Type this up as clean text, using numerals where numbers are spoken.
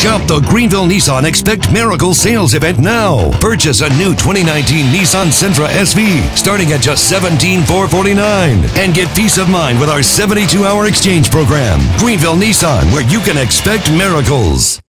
Shop the Greenville Nissan Expect Miracles sales event now. Purchase a new 2019 Nissan Sentra SV starting at just $17,449 and get peace of mind with our 72-hour exchange program. Greenville Nissan, where you can expect miracles.